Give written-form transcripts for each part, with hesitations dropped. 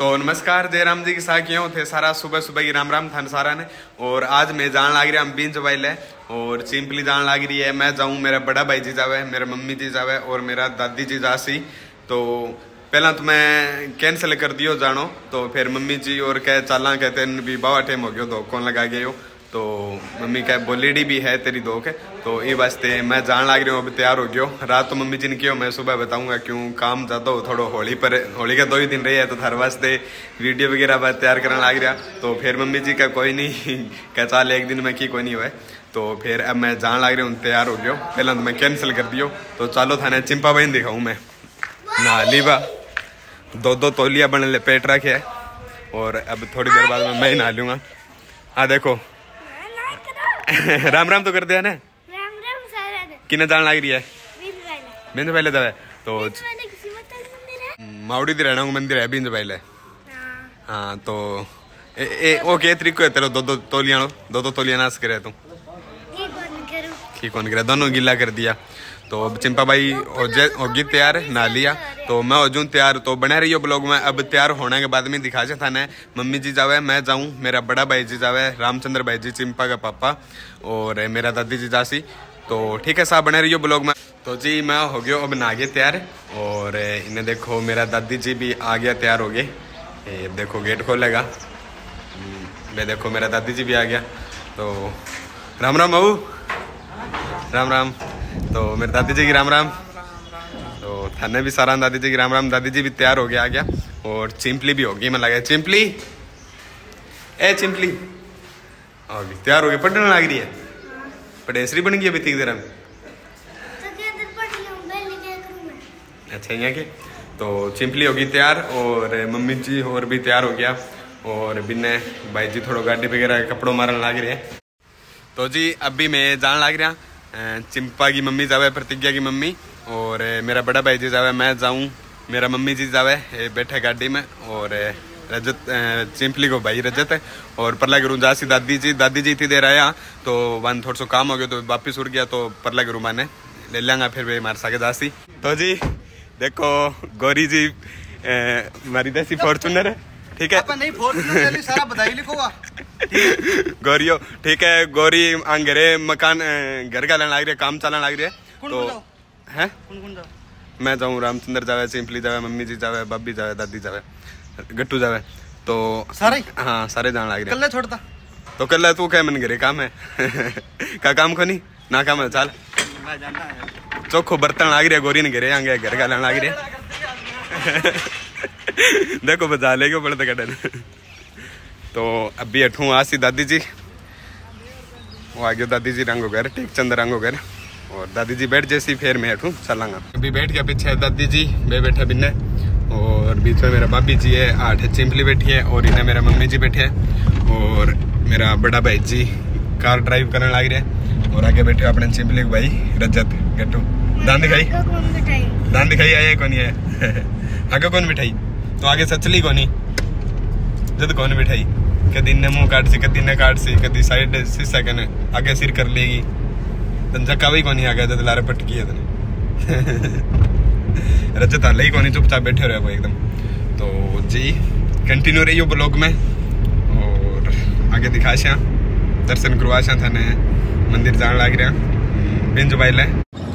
तो नमस्कार जयराम जी के साथ क्यों थे सारा सुबह सुबह की राम राम थान सारा ने। और आज मैं जान लाग रहा बींज वाइल है और चिंपली जान लाग रही है। मैं जाऊँ, मेरा बड़ा भाई जी जावे, मेरा मम्मी जी जावे और मेरा दादी जी जासी। तो पहला तो मैं कैंसिल कर दियो जानो, तो फिर मम्मी जी और कह चाला कहते भी बाबा टाइम हो गयो तो कौन लगा गए हो। तो मम्मी कह बोलेडी भी है तेरी दो के, तो ये वास्ते मैं जान लाग रही हूँ। अब तैयार हो गयो। रात तो मम्मी जी ने किया, मैं सुबह बताऊंगा क्यों काम ज़्यादा हो थोड़ा होली पर। होली का 2 ही दिन रही है तो थार वास्ते वीडियो वगैरह बात तैयार करने लग रहा। तो फिर मम्मी जी का कोई नहीं कह चाल एक दिन में की कोई नहीं हुआ। तो फिर अब मैं जान लग रही हूँ, तैयार हो गयो। पहला तो मैं कैंसिल कर दियो। तो चलो थाने चिंपा बहन दिखाऊँ मैं नहा बा 2 तौलिया बन पेट रखे है। और अब थोड़ी देर बाद मैं नहा लूँगा। हाँ देखो राम राम तो कर दिया ना। राम राम सारा किने जान लग रही है बिंद पहले दवे तो मावड़ी दी रहना मंदिर है बिंद पहले। हाँ तो ओ के तरीको है तेरे 2 तौलिया नाश करे तू की कौन करे दोनों गिला कर दिया। तो चिंपा भाई होगी तैयार, नहा लिया। तो मैं हो जाऊँ तैयार, तो बने रही हो ब्लॉग में। अब तैयार होने के बाद में दिखा था ना, मम्मी जी जावे, मैं जाऊँ, मेरा बड़ा भाई जी जावे, रामचंद्र भाई जी चिंपा का पापा और मेरा दादी जी जासी। तो ठीक है साहब बने रही हो ब्लॉग में। तो जी मैं हो गया अब नहा गया तैयार। और इन्हें देखो मेरा दादी जी भी आ गया तैयार हो गए। ये देखो गेट खोलेगा। मैं देखो मेरा दादी जी भी आ गया। तो राम राम बहू, राम राम। तो मेरे दादी जी की राम राम। तो थाने भी सारा दादी जी की राम राम। दादी जी भी तैयार हो गया आ गया। और चिंपली भी होगी, मैं लगा चिंपली ए चिंपली होगी तैयार हो गई, पढ़ने लग रही है। पढ़ेसरी बन गई अभी तीन देर में। अच्छा यहाँ के तो चिंपली होगी तैयार और मम्मी जी और भी तैयार हो गया। और बिन्ने भाई जी थोड़ा गाड़ी वगैरह कपड़ों मारने लग रहे हैं। तो जी अभी मैं जान लग रहा। चिंपा की मम्मी जावे, प्रतिज्ञा की मम्मी, और मेरा बड़ा भाई जी जावे, मैं जाऊँ, मेरा मम्मी जी जावे बैठे गाड़ी में। और रजत चिंपली को भाई रजत है और परला गुरु जासी दादी जी थी देर आया। तो वन थोड़ा सा काम हो गया तो वापिस उड़ गया। तो परला गुरु माने ले लेंगा फिर वे मार सके जासी। तो जी देखो गौरी जी हमारी देसी फॉर्चूनर है, ठीक है नहीं फॉर्चूनर सारा बधाई लिखोगा गौरियो, ठीक है। गौरी अंगरे मकान घर का लग रही है, काम चलाने लग रही है। तो है मैं जाऊँ, रामचंद्र जावे, चिंपली जावे, मम्मी जी जावे, बाबी जावे, दादी जावे, गट्टू जावे। तो सारे हाँ सारे जान लग रहे छोड़ता। तो कल तू क्या मन घरे काम है का काम को नहीं ना काम है। चल चोखो बर्तन लग रही है गौरी ने घरे आगे घर का लग रही है देखो बजा ले पड़ते कटन। तो अभी अठू आसी दादी जी, वो आ गयो दादी जी रंगो घर, टेक चंद रंगो घर। और दादी जी बैठ जैसी फिर मैं अठू चलांगा। अभी बैठ गया पीछे दादी जी, मैं बैठा बिन्ने। और बीच में मेरा भाभी जी है, 8 चिंपली बैठी है और इन्हें मेरा मम्मी जी बैठे है। और मेरा बड़ा भाई जी कार ड्राइव करने लग रहे हैं। और आगे बैठे अपने चिंपली भाई रजत गट्टू। दान दिखाई आया कौन है आगे कौन बिठाई। तो आगे सचली कौन जद कौन बिठाई, कदी ने मुंह काट सी, कदी ने काट सी, कदी साइड शीशा कने आगे सिर कर लेगी। तन जका भी कौन आ गया जद लारे पटकी है तने रजत हाल ही कौन चुपचाप बैठे रहे वो एकदम। तो जी कंटिन्यू रही हो ब्लॉग में। और आगे दिखाशा दर्शन करवाशा थाने मंदिर जान लग रहा बिंज वाइल है।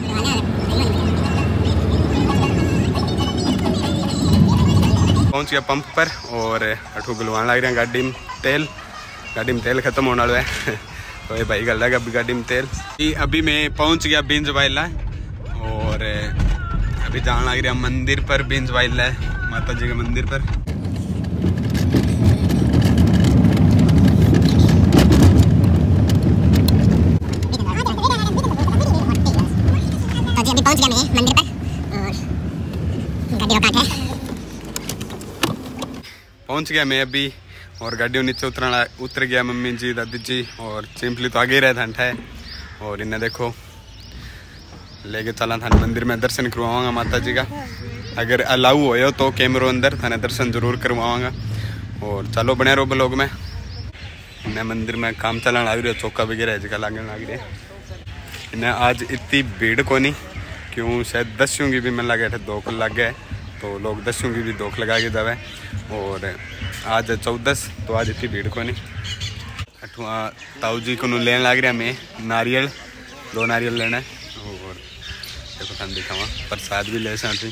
पहुंच गया पंप पर और अठू गुलवान लग रहा गाड़ी में तेल खत्म होने वाला है तो ये भाई गल लगा अभी गाड़ी में तेल। अभी मैं पहुंच गया बिंज वाइल और अभी जान लग रहा मंदिर पर, बिंज वाइल है माता जी के मंदिर पर। तो अभी पहुंच गया मैं मंदिर पर और गाड़ी रोका है। पहुंच गया मैं अभी और गाड़ियों नीचे उतर गया मम्मी जी, दादी जी और चिंपली तो आगे ही रहे था। और इन्हें देखो लेके चला था मंदिर में, दर्शन करवाऊंगा माता जी का। अगर अलाउ हो तो कैमरों अंदर थाने दर्शन जरूर करवाऊंगा। और चलो बने रहो ब्लॉग में। इन्हें मंदिर में काम चलाने लग रही है, चौका वगैरह जगह लागने लग रही है। इन्हें आज इतनी भीड़ को नहीं क्यों, शायद 10 की भी मन लगे थे 2 लग गए। तो लोग 10 की भी 2 लगा के जावे। और आज 14 तो आज इतनी भीड़ को नहीं। अठुआ ताऊ जी को लेने लग रहा मैं नारियल, 2 नारियल लेना है और देखो थाने दिखावा प्रसाद भी ले सकते।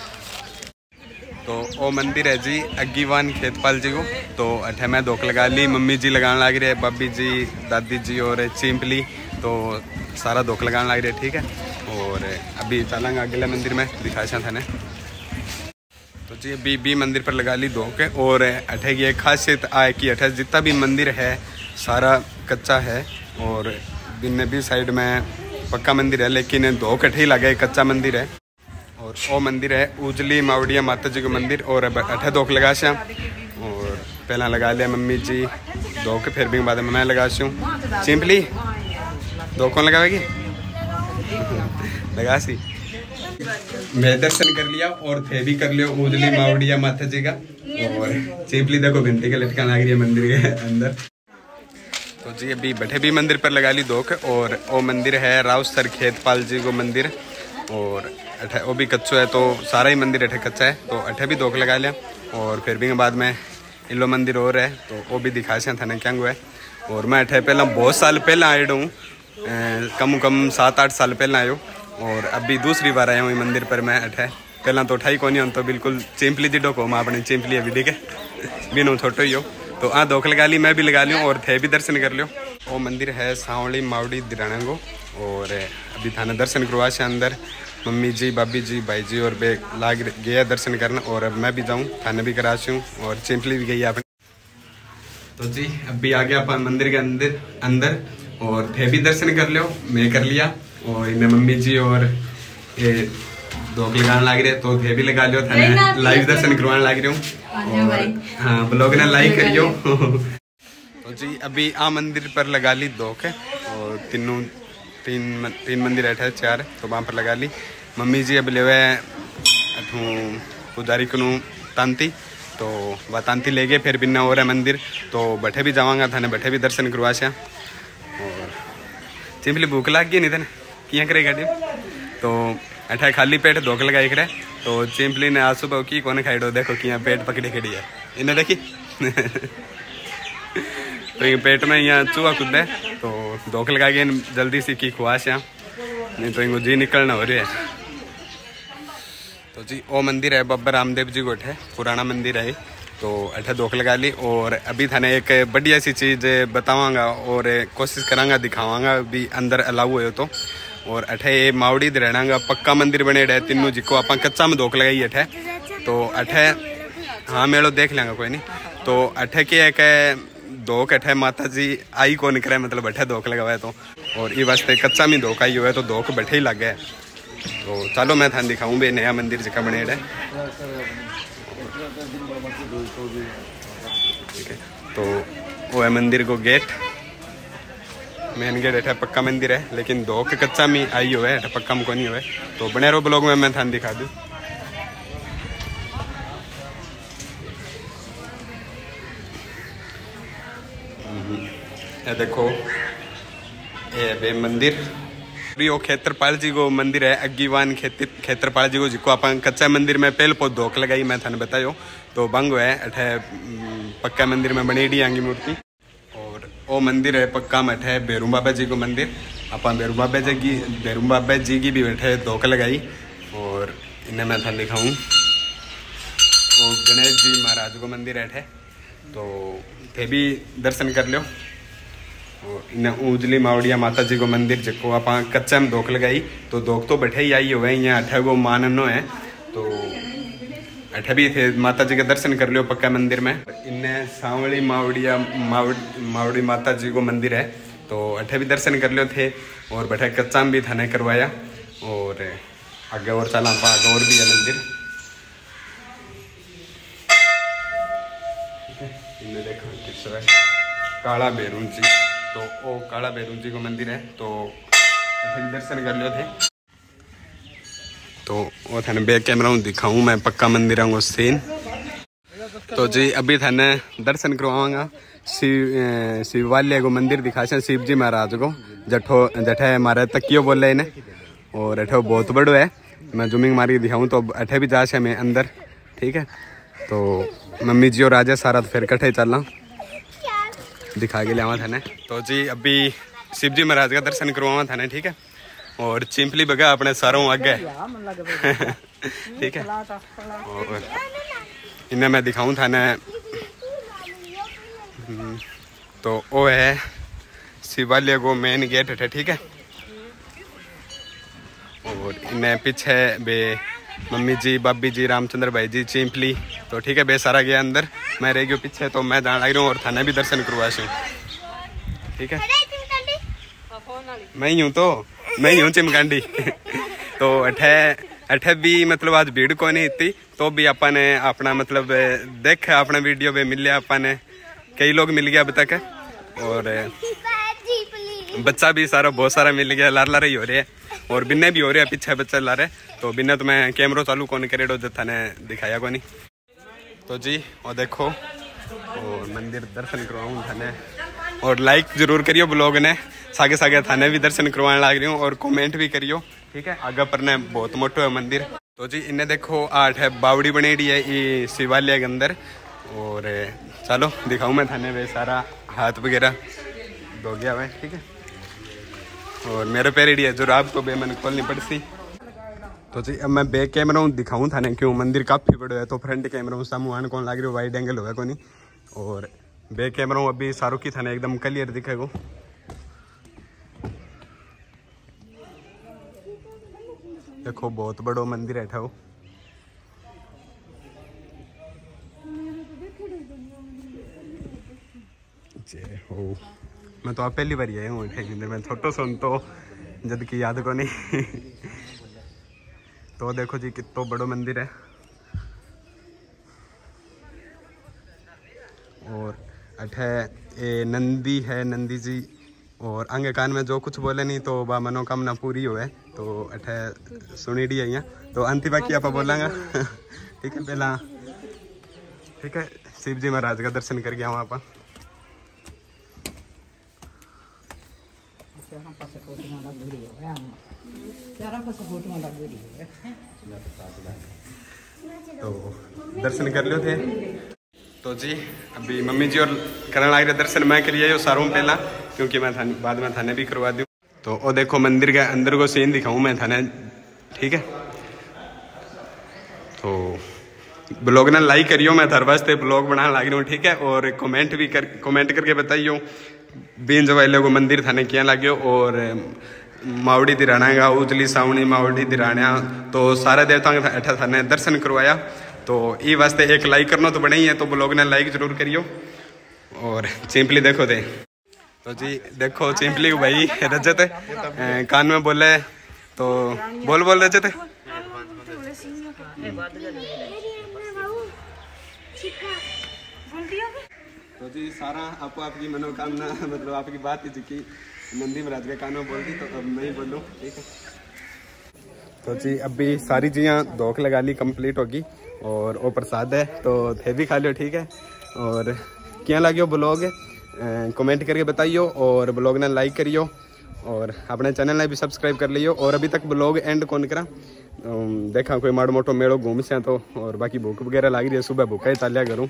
तो वो मंदिर है जी अग्गीवान खेतपाल जी को। तो अठे मैं धोख लगा ली, मम्मी जी लगाने लग रही है, बब्बी जी, दादी जी और चिंपली, तो सारा धोख लगाने लग रही है। ठीक है, और अभी चलेंगे अगले मंदिर में दिखा था। तो जी अभी भी मंदिर पर लगा ली धोखे। और अठे की एक खासियत आए कि अठे जितना भी मंदिर है सारा कच्चा है और बिन भी साइड में पक्का मंदिर है, लेकिन धोख अठे ही लगे कच्चा मंदिर है। और वो मंदिर है उजली मावड़िया माता जी का मंदिर। और अठे धोख लगा श्याम और पहला लगा लिया मम्मी जी धोख, फिर भी बाद में मैं लगा शूँ। चिंपली धोख कौन लगावेगी? लगा सी। मैं दर्शन कर लिया और थे भी कर लियो उजली मावड़िया माता जी का। और चिंपली देखो घंटे के लटका लग रही है मंदिर के अंदर। तो जी अभी बैठे भी मंदिर पर लगा ली धोख। और वो मंदिर है रावसर खेतपाल जी को मंदिर। और अठे वो भी कच्चो है, तो सारा ही मंदिर अठे कच्चा है, तो अठे भी धोख लगा लिया। और फिर भी बाद में इलो मंदिर और है, तो वो भी दिखा था क्या हुआ है। और मैं अठे पहला बहुत साल पहले आया हूँ, कम 7-8 साल पहले आयो। और अभी दूसरी बार आया हूँ मंदिर पर मैं अठे। पहला तो उठाई कौन तो बिल्कुल चिंपली जी डोको मैं अपनी चिंपली अभी ठीक है बिनो छोटो ही हो। तो धोख लगा ली, मैं भी लगा लियो और थे भी दर्शन कर लियो। वो मंदिर है सांवली मावड़ी दिराणंगो। और अभी थाने दर्शन करवा से अंदर मम्मी जी, बाबी जी, भाई जी और बे लाग गया दर्शन करना। और अब मैं भी जाऊँ, थाने भी करा हूँ और चिंपली भी गई है अपनी। तो जी अभी आ गया अपन मंदिर के अंदर और थे भी दर्शन कर लियो, मैं कर लिया। और इन्हें मम्मी जी और धोख लगाने लग रहे, तो थे भी लगा लियो, थाने लाइव दर्शन करवाने लग रहे हूँ। और हाँ ब्लॉग ने लाइक करियो। तो जी अभी आ मंदिर पर लगा ली धोख और तीन मंदिर है 4, तो वहाँ पर लगा ली। मम्मी जी अब ले पुजारी को तांती, तो वह तांती ले गए, फिर बिना हो रहा मंदिर, तो बैठे भी जावांगा थाने, बैठे भी दर्शन करवा से। और चिंपली भूख लग गई नहीं था क्या करेगा डी, तो अठा खाली पेट धोख लगाई खड़े। तो चिंपली ने आज सुबह की कौन खाई, देखो कि पेट पकड़ी खड़ी है इन्हें देखी। तो ये पेट में यहाँ चूहा कूद है, तो धोख लगा के जल्दी सी की खुआश यहाँ, नहीं तो इनको जी निकलना हो रही है। तो जी वो मंदिर है बाबा रामदेव जी को, है पुराना मंदिर है, तो अठे धोख लगा ली। और अभी थाने एक बढ़िया सी चीज़ बतावांगा और कोशिश करांगा दिखावांगा भी अंदर अलाउ हो तो। और अठे मावड़ी रहना पक्का मंदिर बने है तीनों, जिको आप कच्चा में धोख लगाई अठे। तो अठे हाँ मेलो देख लेंगे कोई नहीं। तो अठे की एक धोख अठे माता जी आई को निकले, मतलब अठे धोख लगा हुआ है, तो और ये वास्ते कच्चा में धोख आई हुआ है, तो धोख बैठे ही लग गए। तो चलो मैं थान दिखाऊं भी नया मंदिर जिका बने है। ठीक है, तो वो है मंदिर को गेट, मेन गेट है, पक्का मंदिर है, लेकिन धोख कच्चा में आई हुआ है, पक्का में को नहीं हुआ है। तो बने रहो ब्लॉग में, मैं थान दिखा दूँ। ये देखो ये मंदिर वो खेत्रपाल जी को मंदिर है, अग्गीवान खेत्रपाल जी को, जिको अपन कच्चा मंदिर में पहले पौध धोख लगाई मैं थाने बतायो। तो बंग है अठे पक्का मंदिर में बनेडी आंगी मूर्ति। और वो मंदिर है पक्का में अठे भैरू बाबा जी को मंदिर, अपन भैरू बाबा जी की भी बैठे धोख लगाई। और इन्हें मैं थाने दिखाऊँ, वो गणेश जी महाराज को मंदिर है, तो थे भी दर्शन कर लो। और इन्हें उजली मावड़िया माता जी को मंदिर, जिको आप कच्चा में धोख लगाई, तो धोख तो बैठे ही आई हुए हैं, यहाँ 8 गो माननो है, तो 8 भी थे माता जी के दर्शन कर लियो पक्का मंदिर में। इन्हें सांवली मावड़ी माता जी को मंदिर है, तो 8 भी दर्शन कर लियो थे। और बैठे कच्चा में भी थाने करवाया। और आगे और चला आगे और भी है मंदिर, इन्हें देखो किस तरह काला भैरू जी, तो वो काला भैरू जी को मंदिर है, तो दर्शन कर लियो थे। तो वो थाने बैक कैमरा दिखाऊं मैं पक्का मंदिर को सीन। तो जी अभी थाने दर्शन करवाऊंगा शिवालय को मंदिर दिखा से, शिव जी महाराज को, जठे हमारे तकियो बोले इन्हें। और अठे बहुत बड़ो है, मैं जूमिंग मारी दिखाऊं तो अठे भी जा से मैं अंदर, ठीक है। तो तो मम्मी जी और राजा सारा तो फिर कट्ठे चलना दिखा के लियावा थाने। तो जी अभी शिव जी महाराज का दर्शन करवावा थाने, ठीक है। और चिंपली बगा अपने सारों आगे ठीक है। और इन्हें मैं दिखाऊं थाने, तो वो है शिवालय को मेन गेट है, ठीक है। और इन्हें पीछे बे मम्मी जी, बाबी जी, रामचंद्र भाई जी, चिंपली, तो ठीक है बे सारा गया अंदर, मैं रह गया पीछे। तो मैं जान लग रहा हूँ और थाने भी दर्शन करवाशूँ, ठीक है। मैं ही हूँ, तो मैं ही हूँ चिमकांडी तो अठे भी मतलब आज भीड़ को नहीं थी, तो भी अपन ने अपना मतलब देख अपना वीडियो पे मिल लिया, अपन ने कई लोग मिल गया अब तक। और बच्चा भी सारा बहुत सारा मिल गया, लार लार ही हो रहे है। और बिन्ने भी हो रहे हैं पीछे बच्चा ला रहे, तो बिन्ने तो मैं कैमरा चालू कौन करेडो जो थाने दिखाया को नहीं। तो जी और देखो और मंदिर दर्शन करवाऊँ थाने, और लाइक जरूर करियो ब्लॉग ने, सागे सागे थाने भी दर्शन करवाने लग रही हूँ, और कमेंट भी करियो, ठीक है। आगे पर ने बहुत मोटो है मंदिर। तो जी इन्हें देखो 8 बावड़ी बनेड़ी है ये शिवालय के अंदर। और चलो दिखाऊँ मैं थाने वे सारा हाथ वगैरह धो गया हुआ है, ठीक है। और मेरे पैरेडी है जो रात को बे मैंने खोलनी पड़ती। तो जी अब मैं बैक कैमरा दिखाऊँ थाने, क्यों मंदिर काफ़ी बड़ा है, तो फ्रंट कैमरा सामू आने कौन लग रही हो, वाइड एंगल होगा को नहीं। और बैक कैमरा अभी सारू की थाने एकदम क्लियर दिखेगा। देखो बहुत बड़ा मंदिर है वो। जय हो। मैं तो आप पहली बार आया हूँ अंदर, मैं छोटो सुन तो जद की याद को नहीं तो देखो जी कितना बड़ा मंदिर है। और अठे ये नंदी है, नंदी जी। और अंग कान में जो कुछ बोले नहीं तो वह मनोकामना पूरी हुए, तो अठे सुनी डी है यहाँ। तो अंति बाकी आप बोलेंगे ठीक है। पहला ठीक है शिव जी महाराज का दर्शन कर गया वहाँ पर। तो दर्शन कर लो थे। तो जी अभी मम्मी जी और करने लग रहे दर्शन, मैं करिए सारों पहला, क्योंकि मैं बाद में थाने भी करवा दूँ। तो वो देखो मंदिर के अंदर को सीन दिखाऊँ मैं थाने, ठीक है। तो ब्लॉग ना लाइक करियो, मैं थार वास्ते ब्लॉग बनाने लग रहा हूँ, ठीक है। और कमेंट करके बताइयो बीन जवाइले को मंदिर थाने क्या लाग्यो। और मावड़ी दिराना का उजली सावणी मावड़ी दिराना, तो सारे देवताओं के अठा थाने दर्शन करवाया। तो ये वास्ते एक लाइक करना तो बना ही है, तो ब्लॉग ने लाइक जरूर करियो। और चिंपली देखो दे, तो जी देखो चिंपली को भाई रजत कान में बोले, तो बोल रजत। तो जी सारा आपको आपकी मनोकामना मतलब आपकी बात ही की नंदी महाराज के कानों बोल दी, तो अब मैं ही बोलूँ, ठीक है। तो जी अभी सारी चीज़ें धोख लगा ली, कंप्लीट होगी। और वो प्रसाद है तो थे भी खा लियो, ठीक है। और क्या लगे ब्लॉग कमेंट करके बताइयो, और ब्लॉग ने लाइक करियो, और अपने चैनल ने भी सब्सक्राइब कर लियो। और अभी तक ब्लॉग एंड कौन करा देखा कोई माड़ो मोटो मेड़ो घूम से तो। और बाकी भूख वगैरह लग रही है, सुबह भूखा ही चालिया करूँ।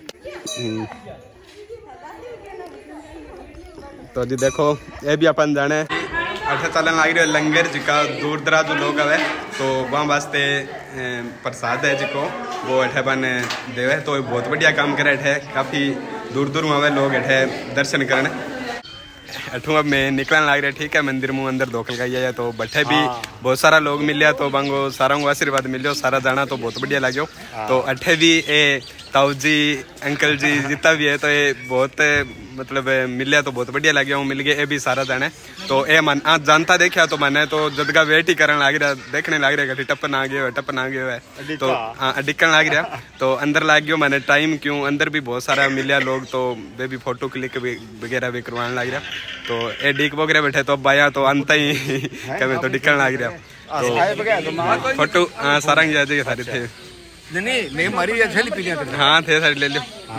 तो जी देखो ये भी अपन जाने अच्छा चलन लग रही है लंगर जिका दूर दराज जो लोग आवे, तो वहाँ वास्ते प्रसाद है जिको वो अठे बन देवे। तो बहुत बढ़िया काम करे अठे, काफ़ी दूर दूर आवे लोग अठे दर्शन करने। अठू अब मैं निकलने लग रहा है, ठीक है। मंदिर मुँह अंदर धोखल गई है, तो बठे भी बहुत सारा लोग मिले, तो बांगो सारा को आशीर्वाद मिलो, सारा जाना तो बहुत बढ़िया लगे। तो अठे भी ए ताऊ जी अंकल जी जितना भी है, तो ये बहुत मतलब मिले तो बहुत बढ़िया लगे हूँ, मिल गए ये भी सारा जाने। तो ये मन आज जानता देखा तो मैंने तो जदगा वेट ही करने लग रहा, देखने लग रहा है टप्पन आ गया है, तो हाँ अडिकन लग रहा। तो अंदर लग गया मैंने टाइम, क्यों अंदर भी बहुत सारा मिले लोग, तो वे भी फोटो क्लिक वगैरह भी करवाने लग रहा। तो ये डिक वगैरह बैठे तो अब आया तो अंत ही कभी तो डिकन लग रहा, तो फोटो हाँ सारा जाए सारे थे। नहीं मारी हाँ थे सारी ले लो।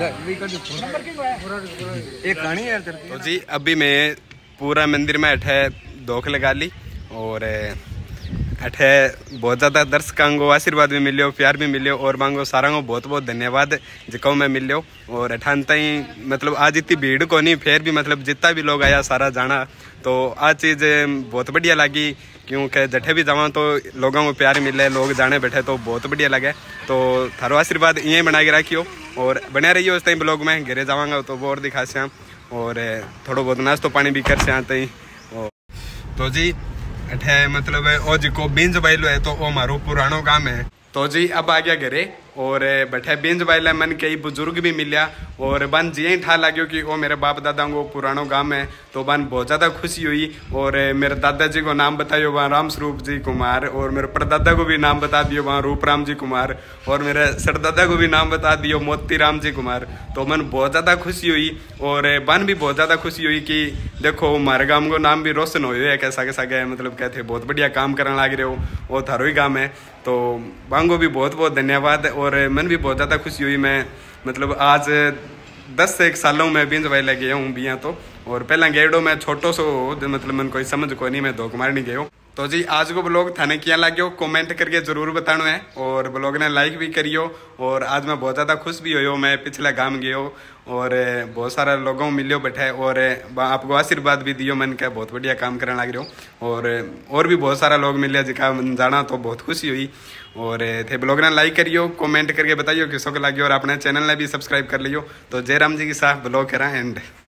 एक कहानी है। तो जी अभी मैं पूरा मंदिर में अठे धोख लगा ली, और अठे बहुत ज़्यादा दर्शकों को आशीर्वाद भी मिलो, प्यार भी मिलो और मांगो सारा को बहुत बहुत धन्यवाद जिको मैं मिलो। और अठान तई मतलब आज इतनी भीड़ को नहीं, फिर भी मतलब जितना भी लोग आया सारा जाना, तो आ चीज़ बहुत बढ़िया लगी क्योंकि जठे भी जावा तो लोगों को प्यार मिले, लोग जाने बैठे तो बहुत बढ़िया लगे। तो थारो आशीर्वाद यहीं बना के रखियो और बने रहियो इस टाइम ब्लॉग में। घरे जावांगा तो वो और दिखा श्याम और थोड़ा बहुत नाश्तो पानी भी कर श्याम तई। तो जी अठे मतलब ओ जी को बींज बाइलो है तो वो मारो पुरानो काम है। तो जी अब आ गया घरे और बैठे बींज बाइला मन कई बुजुर्ग भी मिलिया और बन जी ही ठा लाग्यो कि वो मेरे बाप दादा को पुरानो गांव है। तो बन बहुत ज़्यादा खुशी हुई और मेरे दादाजी को नाम बतायो वहाँ राम स्वरूप जी कुमार और मेरे परदादा को भी नाम बता दियो वहाँ रूप राम जी कुमार और मेरे सरदादा को भी नाम बता दियो मोती राम जी कुमार। तो मन बहुत ज़्यादा खुशी हुई और बन भी बहुत ज़्यादा खुशी हुई कि देखो हमारे गाँव को नाम भी रोशन हो है कैसा कैसा गया, मतलब कहते बहुत बढ़िया काम करने लग रहे हो, वो थारो ही गाँव है। तो बांगो भी बहुत बहुत धन्यवाद और मन भी बहुत ज़्यादा खुशी हुई। मैं मतलब आज 10 से 1 सालों में बींज भाई लगे हूँ बिया तो, और पहला गेड़ो में छोटो सो मतलब मन कोई समझ को नहीं, मैं धोख मार नहीं गयो। तो जी आज को ब्लॉग थाने किया लाग्यो कमेंट करके जरूर बताना है और ब्लॉग ने लाइक भी करियो। और आज मैं बहुत ज़्यादा खुश भी हो, मैं पिछले गांव गयो और बहुत सारा लोगों मिलियो बैठे और आपको आशीर्वाद भी दियो, मन का बहुत बढ़िया काम करने लग रहे हो और भी बहुत सारा लोग मिले जिका जाना तो बहुत खुशी हुई। और थे ब्लॉग ने लाइक करियो, कमेंट करके बताइयो किसको लगे और अपने चैनल ने भी सब्सक्राइब कर लियो। तो जय राम जी की साथ ब्लॉग करा एंड